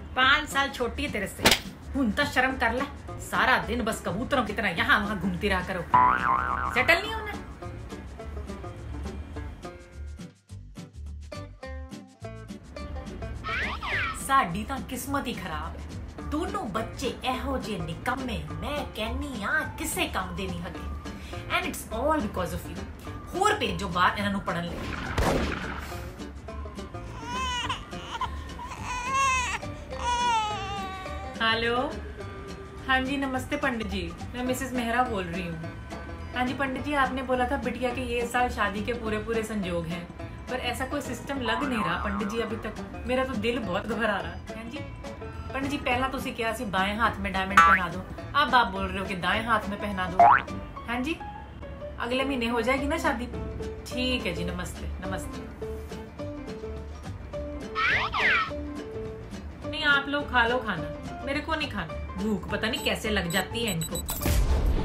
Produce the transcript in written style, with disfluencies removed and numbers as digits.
5 साल छोटी है तेरे से। हूं तो शर्म कर ले। सारा दिन बस कबूतरों की तरह यहाँ वहां घूमती रहा करो। सेटल नहीं होना। साडी तां किस्मत ही खराब है। दोनों बच्चे एहो जे निकम्मे, मैं कहनी आ किसे काम दे नहीं हगे। And it's all because of you. होर भेजो बाहर इन्हां नूं पढ़न लई। हेलो, हाँ जी नमस्ते पंडित जी, मैं मिसेस मेहरा बोल रही हूँ। हाँ जी पंडित जी, आपने बोला था बिटिया के ये साल शादी के पूरे संजोग हैं, पर ऐसा कोई सिस्टम लग नहीं रहा पंडित जी अभी तक। मेरा तो दिल बहुत घबरा रहा है। हाँ जी पंडित जी, पहला तुसी क्या सी बाएं हाथ में डायमंड पहना दो, अब आप बोल रहे हो कि दाएं हाथ में पहना दो। हाँ जी, अगले महीने हो जाएगी ना शादी। ठीक है जी, नमस्ते नमस्ते। नहीं आप लोग खा लो खाना, मेरे को नहीं खाना। भूख पता नहीं कैसे लग जाती है इनको।